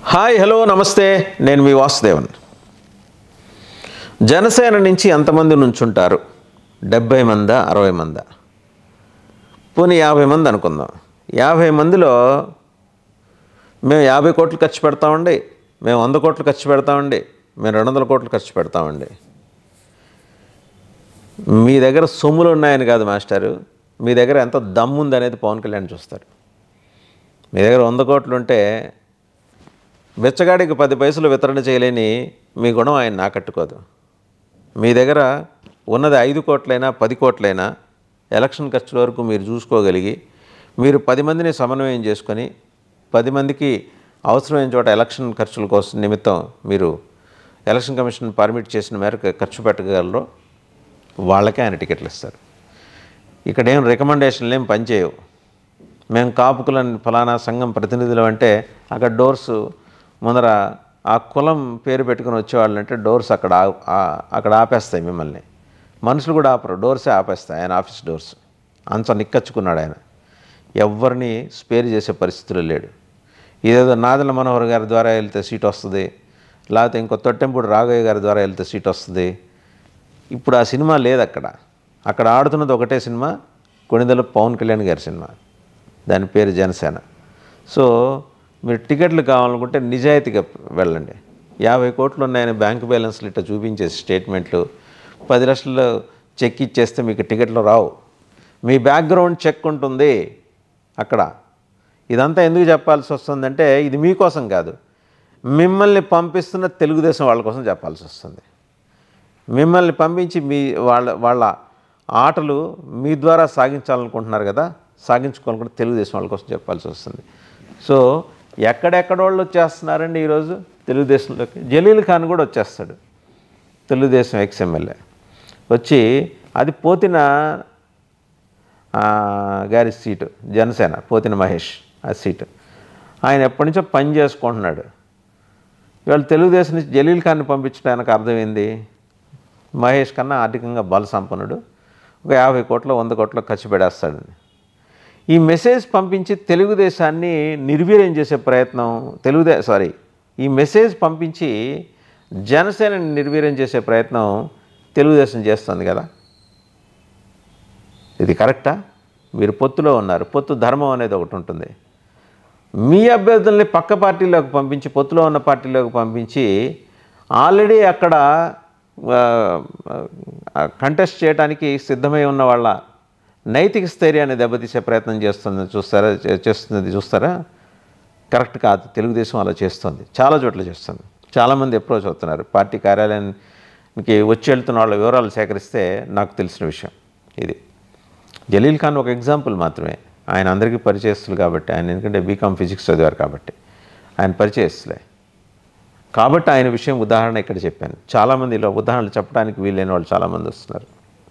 Hi hello నమస్తే, నేను మీ వాసుదేవన్. జనసేన నుంచి ఎంతమంది నుంచుంటారు? 70 మందా, 60 మందా? పోనీ 50 మంది అనుకుందాం. 50 మందిలో మేము 50 కోట్లు ఖర్చు పెడతామండి, మేము 100 కోట్లు ఖర్చు పెడతామండి, మేము 200 కోట్లు ఖర్చు పెడతామండి. మీ దగ్గర సొమ్ములు ఉన్నాయని కాదు మాస్టారు, మీ దగ్గర ఎంత దమ్ముంది అనేది పవన్ కళ్యాణ్ చూస్తారు. మీ దగ్గర 100 కోట్లు ఉంటే బిచ్చగాడికి 10 పైసలు వితరణ చేయలేని మీ గుణం ఆయన నాకట్టుకోదు. మీ దగ్గర ఉన్నది 5 కోట్లైనా 10 కోట్లైనా ఎలక్షన్ ఖర్చుల వరకు మీరు చూసుకోగలిగి, మీరు 10 మందిని సమన్వయం చేసుకొని 10 మందికి అవసరమైన చోట ఎలక్షన్ ఖర్చుల కోసం నిమిత్తం మీరు ఎలక్షన్ కమిషన్ పర్మిట్ చేసిన మేరకు ఖర్చు పెట్టగలరో వాళ్ళకే ఆయన టికెట్లు ఇస్తారు. ఇక్కడ ఏం రికమెండేషన్లు ఏం పనిచేయవు. మేము కాపుకులని ఫలానా సంఘం ప్రతినిధులు అంటే అక్కడ డోర్స్ ముందర ఆ కులం పేరు పెట్టుకుని వచ్చేవాళ్ళంటే డోర్స్ అక్కడ ఆపేస్తాయి మిమ్మల్ని. మనుషులు కూడా ఆపరు, డోర్సే ఆపేస్తాయి. ఆయన ఆఫీస్ డోర్స్ అంత నిక్కచ్చుకున్నాడు ఆయన. ఎవరిని స్పేర్ చేసే పరిస్థితులు లేడు. ఇదేదో నాదెళ్ల మనోహర్ గారి ద్వారా వెళ్తే సీట్ వస్తుంది, లేకపోతే ఇంకో తొట్టెంపూడి రాఘయ్య గారి ద్వారా వెళ్తే సీట్ వస్తుంది. ఇప్పుడు ఆ సినిమా లేదు. అక్కడ ఆడుతున్నది ఒకటే సినిమా, కొణిదెల పవన్ కళ్యాణ్ గారి సినిమా, దాని పేరు జనసేన. సో మీరు టికెట్లు కావాలనుకుంటే నిజాయితీగా వెళ్ళండి. 50 కోట్లు ఉన్నాయని బ్యాంకు బ్యాలెన్స్లు ఇట్లా చూపించేసి స్టేట్మెంట్లు 10 లక్షలు చెక్ ఇచ్చేస్తే మీకు టికెట్లు రావు. మీ బ్యాక్గ్రౌండ్ చెక్ ఉంటుంది అక్కడ. ఇదంతా ఎందుకు చెప్పాల్సి వస్తుందంటే ఇది మీకోసం కాదు, మిమ్మల్ని పంపిస్తున్న తెలుగుదేశం వాళ్ళ కోసం చెప్పాల్సి వస్తుంది. మిమ్మల్ని పంపించి వాళ్ళ ఆటలు మీ ద్వారా సాగించాలనుకుంటున్నారు కదా, సాగించుకోవాలనుకుంటే తెలుగుదేశం వాళ్ళ కోసం చెప్పాల్సి వస్తుంది. సో ఎక్కడెక్కడోళ్ళు వచ్చేస్తున్నారండి ఈరోజు తెలుగుదేశంలోకి. జలీల్ ఖాన్ కూడా వచ్చేస్తాడు, తెలుగుదేశం ఎక్స్ఎమ్మెల్యే వచ్చి, అది పోతిన గారి సీటు, జనసేన పోతిన మహేష్ ఆ సీటు. ఆయన ఎప్పటి నుంచో పని చేసుకుంటున్నాడు. ఇవాళ తెలుగుదేశం నుంచి జలీల్ ఖాన్ని పంపించడానికి అర్థమైంది, మహేష్ కన్నా ఆర్థికంగా బల సంపన్నుడు, ఒక 50 కోట్లు 100 కోట్లు ఖర్చు పెడేస్తాడని. ఈ మెసేజ్ పంపించి తెలుగుదేశాన్ని నిర్వీర్యం చేసే ప్రయత్నం ఈ మెసేజ్ పంపించి జనసేనని నిర్వీర్యం చేసే ప్రయత్నం తెలుగుదేశం చేస్తుంది కదా. ఇది కరెక్టా? మీరు పొత్తులో ఉన్నారు, పొత్తు ధర్మం అనేది ఒకటి ఉంటుంది. మీ అభ్యర్థుల్ని పక్క పార్టీలోకి పంపించి, పొత్తులో ఉన్న పార్టీలోకి పంపించి ఆల్రెడీ అక్కడ కంటెస్ట్ చేయడానికి సిద్ధమై ఉన్న వాళ్ళ నైతిక స్థైర్యాన్ని దెబ్బతీసే ప్రయత్నం చేస్తున్నది చూస్తారా? కరెక్ట్ కాదు. తెలుగుదేశం అలా చేస్తుంది, చాలా చోట్ల చేస్తుంది. చాలామంది అప్రోచ్ అవుతున్నారు. పార్టీ కార్యాలయానికి వచ్చి వెళ్తున్న వాళ్ళ వివరాలు సేకరిస్తే నాకు తెలిసిన విషయం ఇది. జలీల్ ఖాన్ ఒక ఎగ్జాంపుల్ మాత్రమే. ఆయన అందరికీ పరిచయస్తులు కాబట్టి, ఆయన ఎందుకంటే బీకామ్ ఫిజిక్స్ చదివారు కాబట్టి ఆయన పరిచయస్తులే కాబట్టి ఆయన విషయం ఉదాహరణ ఇక్కడ చెప్పాను. చాలామంది ఇలా ఉదాహరణలు చెప్పడానికి వీలైన వాళ్ళు చాలామంది వస్తున్నారు.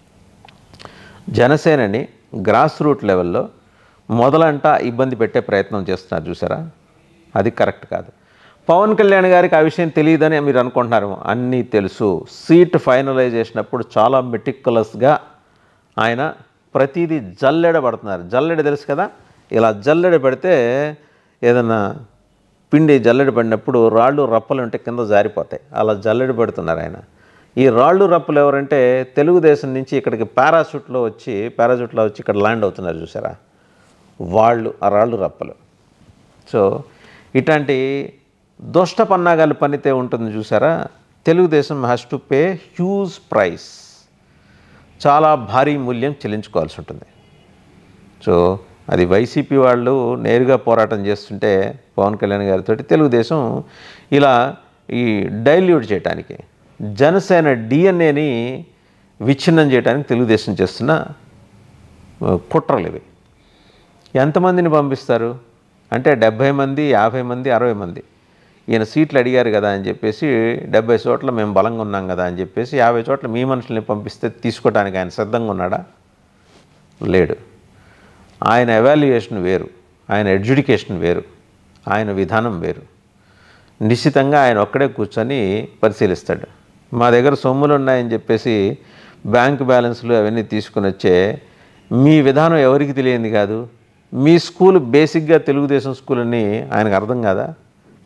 జనసేనని గ్రాస్ రూట్ లెవెల్లో మొదలంట ఇబ్బంది పెట్టే ప్రయత్నం చేస్తున్నారు చూసారా? అది కరెక్ట్ కాదు. పవన్ కళ్యాణ్ గారికి ఆ విషయం తెలియదని మీరు అనుకుంటున్నారు. అన్నీ తెలుసు. సీట్ ఫైనలైజ్ చేసినప్పుడు చాలా మెటిక్యులస్గా ఆయన ప్రతిదీ జల్లెడ పడుతున్నారు. జల్లెడ తెలుసు కదా, ఇలా జల్లెడ పెడితే ఏదన్నా పిండి జల్లెడ పడినప్పుడు రాళ్ళు రప్పలు ఉంటే కింద జారిపోతాయి, అలా జల్లెడ పెడుతున్నారు ఆయన. ఈ రాళ్ళు రప్పులు ఎవరంటే తెలుగుదేశం నుంచి ఇక్కడికి పారాషూట్లో వచ్చి ఇక్కడ ల్యాండ్ అవుతున్నారు చూసారా, వాళ్ళు ఆ రాళ్ళు రప్పలు. సో ఇట్లాంటి దుష్ట పన్నాగాలు పనితే ఉంటుంది చూసారా. Telugu Desam has to pay huge price, చాలా భారీ మూల్యం చెల్లించుకోవాల్సి ఉంటుంది. సో అది వైసీపీ వాళ్ళు నేరుగా పోరాటం చేస్తుంటే పవన్ కళ్యాణ్ గారితో తెలుగుదేశం ఇలా ఈ డైల్యూట్ చేయడానికి, జనసేన డిఎన్ఏని విచ్ఛిన్నం చేయడానికి తెలుగుదేశం చేస్తున్న కుట్రలు ఇవి. ఎంతమందిని పంపిస్తారు అంటే 70 మంది, 50 మంది, 60 మంది. ఈయన సీట్లు అడిగారు కదా అని చెప్పేసి 70 చోట్ల మేము బలంగా ఉన్నాం కదా అని చెప్పేసి 50 చోట్ల మీ మనుషుల్ని పంపిస్తే తీసుకోవడానికి ఆయన సిద్ధంగా ఉన్నాడా? లేడు. ఆయన ఎవాల్యుయేషన్ వేరు, ఆయన ఎడ్యుకేషన్ వేరు, ఆయన విధానం వేరు. నిశ్చితంగా ఆయన ఒక్కడే కూర్చొని పరిశీలిస్తాడు. మా దగ్గర సొమ్ములు ఉన్నాయని చెప్పేసి బ్యాంక్ బ్యాలెన్స్లు అవన్నీ తీసుకుని వచ్చే మీ విధానం ఎవరికి తెలియంది కాదు. మీ స్కూల్ బేసిక్గా తెలుగుదేశం స్కూల్ అని ఆయనకు అర్థం కాదా?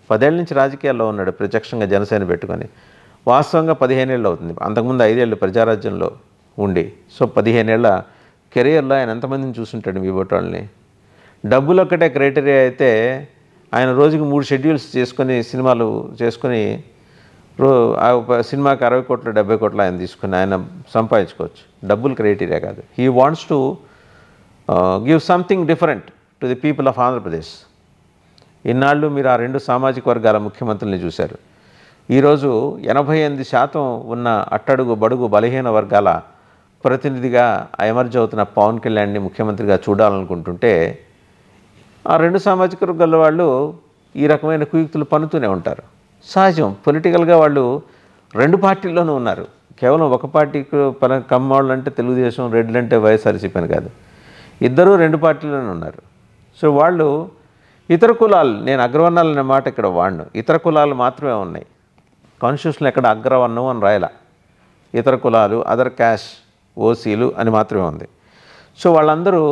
10 ఏళ్ళ నుంచి రాజకీయాల్లో ఉన్నాడు ప్రత్యక్షంగా జనసేన పెట్టుకొని. వాస్తవంగా 15 ఏళ్ళు అవుతుంది. అంతకుముందు 5 ఏళ్ళు ప్రజారాజ్యంలో ఉండి. సో 15 ఏళ్ల కెరియర్లో ఆయన ఎంతమందిని చూసుంటాడు మీ బొట్టోళ్ళని. డబ్బులు ఒక్కటే క్రైటీరియా అయితే ఆయన రోజుకి 3 షెడ్యూల్స్ చేసుకొని సినిమాలు చేసుకొని సినిమాకి 60 కోట్లు 70 కోట్లు ఆయన తీసుకుని ఆయన సంపాదించుకోవచ్చు. డబ్బులు క్రైటీరియా కాదు. He wants to give something different to the people of Andhra Pradesh. ఇన్నాళ్ళు మీరు ఆ 2 సామాజిక వర్గాల ముఖ్యమంత్రుల్ని చూశారు. ఈరోజు 88% ఉన్న అట్టడుగు బడుగు బలహీన వర్గాల ప్రతినిధిగా ఎమర్జ్ అవుతున్న పవన్ కళ్యాణ్ని ముఖ్యమంత్రిగా చూడాలనుకుంటుంటే ఆ 2 సామాజిక వర్గాల వాళ్ళు ఈ రకమైన కుయుక్తులు పన్నుతూనే ఉంటారు. సహజం. పొలిటికల్గా వాళ్ళు 2 పార్టీల్లోనూ ఉన్నారు. కేవలం ఒక పార్టీకి కమ్మవాళ్ళు అంటే తెలుగుదేశం, రెడ్లు అంటే వైఎస్ఆర్సీపీ అని కాదు. ఇద్దరూ 2 పార్టీల్లోనే ఉన్నారు. సో వాళ్ళు ఇతర కులాలు, నేను అగ్రవర్ణాలు అనే మాట ఇక్కడ వాడను, ఇతర కులాలు మాత్రమే ఉన్నాయి. కాన్స్టిట్యూషన్లో ఎక్కడ అగ్రవర్ణం అని రాయాల, ఇతర కులాలు, అదర్ క్యాస్ట్, ఓసీలు అని మాత్రమే ఉంది. సో వాళ్ళందరూ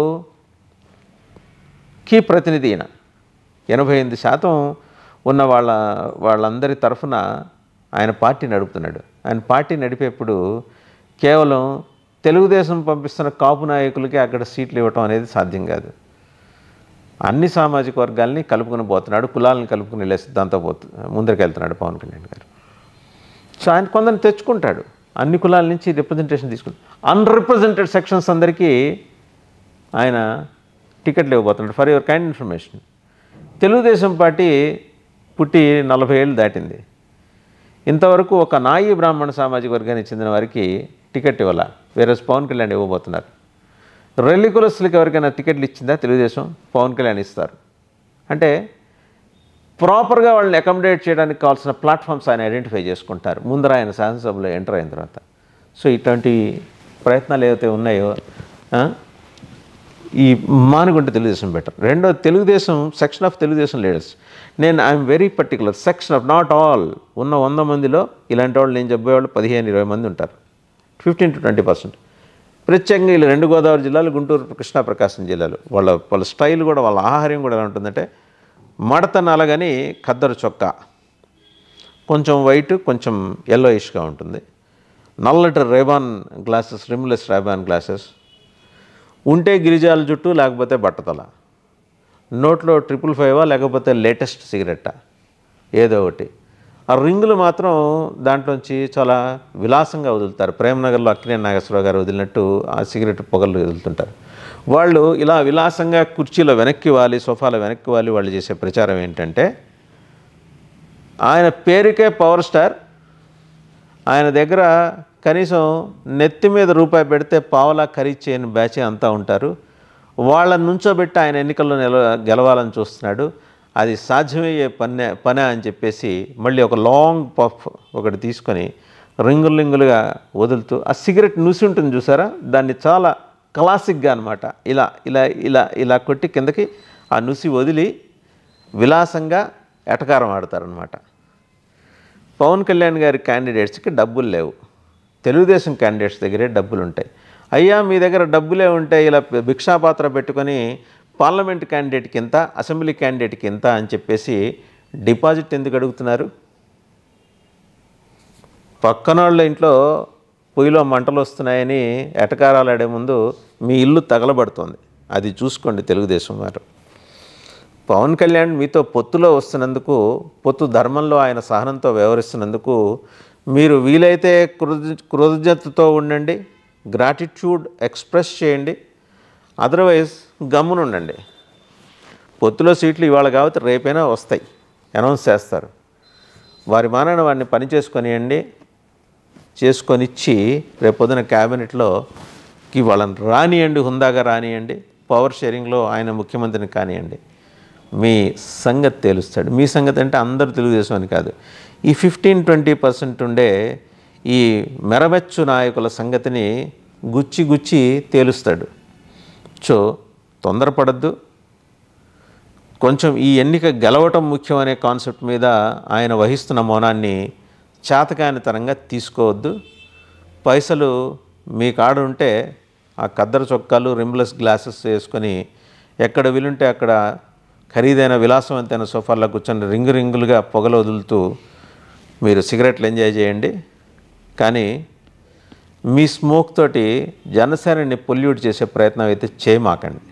కీ ప్రతినిధి అయిన 88% ఉన్న వాళ్ళందరి తరఫున ఆయన పార్టీ నడుపుతున్నాడు. ఆయన పార్టీ నడిపేప్పుడు కేవలం తెలుగుదేశం పంపిస్తున్న కాపు నాయకులకి అక్కడ సీట్లు ఇవ్వటం అనేది సాధ్యం కాదు. అన్ని సామాజిక వర్గాల్ని కలుపుకుని పోతున్నాడు, కులాలను కలుపుకుని వెళ్ళే సిద్ధాంతం ముందరికెళ్తున్నాడు పవన్ కళ్యాణ్ గారు. సో ఆయన కొందరిని తెచ్చుకుంటాడు, అన్ని కులాల నుంచి రిప్రజెంటేషన్ తీసుకుంటాడు. అన్రిప్రజెంటెడ్ సెక్షన్స్ అందరికీ ఆయన టికెట్లు ఇవ్వబోతున్నాడు. For your kind information, Telugu Desam party పుట్టి 40 ఏళ్ళు దాటింది. ఇంతవరకు ఒక నాయి బ్రాహ్మణ సామాజిక వర్గానికి చెందిన వారికి టికెట్ ఇవ్వాల, వేరే పవన్ కళ్యాణ్ ఇవ్వబోతున్నారు. రెల్లి కులస్తులకు ఎవరికైనా టికెట్లు ఇచ్చిందా తెలుగుదేశం? పవన్ కళ్యాణ్ ఇస్తారు. అంటే ప్రాపర్గా వాళ్ళని అకామిడేట్ చేయడానికి కావాల్సిన ప్లాట్ఫామ్స్ ఆయన ఐడెంటిఫై చేసుకుంటారు ముందర ఆయన శాసనసభలో ఎంటర్ అయిన తర్వాత. సో ఇటువంటి ప్రయత్నాలు ఏవైతే ఉన్నాయో ఈ మానుకుంటే తెలుగుదేశం బెటర్. రెండో, Telugu Desam section of Telugu Desam leaders, నేను I am very particular, section of, not all. ఉన్న 100 మందిలో ఇలాంటి వాళ్ళు నేను చెప్పేవాళ్ళు 15-20 మంది ఉంటారు, 15 to 20%. ప్రత్యేకంగా వీళ్ళు 2 గోదావరి జిల్లాలు, గుంటూరు, కృష్ణా, ప్రకాశం జిల్లాలు. వాళ్ళ స్టైల్ కూడా, వాళ్ళ ఆహార్యం కూడా ఎలా ఉంటుందంటే మడత నలగని ఖద్దరు చొక్కా, కొంచెం వైట్ కొంచెం ఎల్లోయిష్గా ఉంటుంది, నల్లటి Ray Ban glasses, rimless Ray Ban glasses ఉంటే, గిరిజాల జుట్టు లేకపోతే బట్టతల, నోట్లో 555 లేకపోతే లేటెస్ట్ సిగరెట్టా ఏదో ఒకటి. ఆ రింగులు మాత్రం దాంట్లోంచి చాలా విలాసంగా వదులుతారు. ప్రేమనగర్లో అక్కినేని నాగేశ్వరరావు గారు వదిలినట్టు ఆ సిగరెట్ పొగలు వదులుతుంటారు. వాళ్ళు ఇలా విలాసంగా కుర్చీలో వెనక్కి వాలి, సోఫాలో వెనక్కి వాలి వాళ్ళు చేసే ప్రచారం ఏంటంటే, ఆయన పేరుకే పవర్ స్టార్, ఆయన దగ్గర కనీసం నెత్తి మీద రూపాయి పెడితే పావలా ఖరీదు చేయని బ్యాచే అంతా ఉంటారు. వాళ్ళని నుంచోబెట్టి ఆయన ఎన్నికల్లో గెలవాలని చూస్తున్నాడు. అది సాధ్యమయ్యే పనే అని చెప్పేసి మళ్ళీ ఒక లాంగ్ పఫ్ ఒకటి తీసుకొని రింగులుగా వదులుతూ, ఆ సిగరెట్ నుసి ఉంటుంది చూసారా, దాన్ని చాలా క్లాసిక్గా అనమాట ఇలా ఇలా ఇలా ఇలా కొట్టి కిందకి ఆ నుసి వదిలి విలాసంగా ఎటకారం ఆడతారనమాట. పవన్ కళ్యాణ్ గారి క్యాండిడేట్స్కి డబ్బులు లేవు, తెలుగుదేశం క్యాండిడేట్స్ దగ్గరే డబ్బులు ఉంటాయి. అయ్యా మీ దగ్గర డబ్బులే ఉంటాయి, ఇలా భిక్షాపాత్ర పెట్టుకొని పార్లమెంట్ క్యాండిడేట్కి ఎంత, అసెంబ్లీ క్యాండిడేట్కి ఎంత అని చెప్పేసి డిపాజిట్ ఎందుకు అడుగుతున్నారు? పక్కనోళ్ళ ఇంట్లో పొయ్యిలో మంటలు వస్తున్నాయని ఎటకారాలు ఆడే ముందు మీ ఇల్లు తగలబడుతుంది, అది చూసుకోండి తెలుగుదేశం వారు. పవన్ కళ్యాణ్ మీతో పొత్తులో వస్తున్నందుకు, పొత్తు ధర్మంలో ఆయన సహనంతో వ్యవహరిస్తున్నందుకు మీరు వీలైతే కృతజ్ఞతతో ఉండండి, గ్రాటిట్యూడ్ ఎక్స్ప్రెస్ చేయండి. అదర్వైజ్ గమ్మునుండండి. పొత్తులో సీట్లు ఇవాళ కాబట్టి రేపైనా వస్తాయి, అనౌన్స్ చేస్తారు. వారి మానాన వాడిని పని చేసుకొనిచ్చి రేపొద్దున క్యాబినెట్లోకి వాళ్ళని రానియండి, హుందాగా రానియండి, పవర్ షేరింగ్లో ఆయన ముఖ్యమంత్రిని కానియండి. మీ సంగతి తేలుస్తాడు. మీ సంగతి అంటే అందరూ తెలుగుదేశం అని కాదు, ఈ 15-20% ఉండే ఈ మెరమెచ్చు నాయకుల సంగతిని గుచ్చి తేలుస్తాడు. సో తొందరపడద్దు. కొంచెం ఈ ఎన్నిక గెలవటం ముఖ్యం అనే కాన్సెప్ట్ మీద ఆయన వహిస్తున్న మౌనాన్ని చేతకానితనంగా తీసుకోవద్దు. పైసలు మీ కాడ ఉంటే ఆ కద్దరు చొక్కాలు, రిమ్లెస్ గ్లాసెస్ వేసుకొని ఎక్కడ వీలుంటే అక్కడ ఖరీదైన విలాసవంతమైన సోఫాల్లో కూర్చొని రింగులుగా పొగలు వదులుతూ మీరు సిగరెట్లు ఎంజాయ్ చేయండి. కానీ మీ స్మోక్ తోటి జనసేనని పొల్యూట్ చేసే ప్రయత్నం అయితే చేయమాకండి.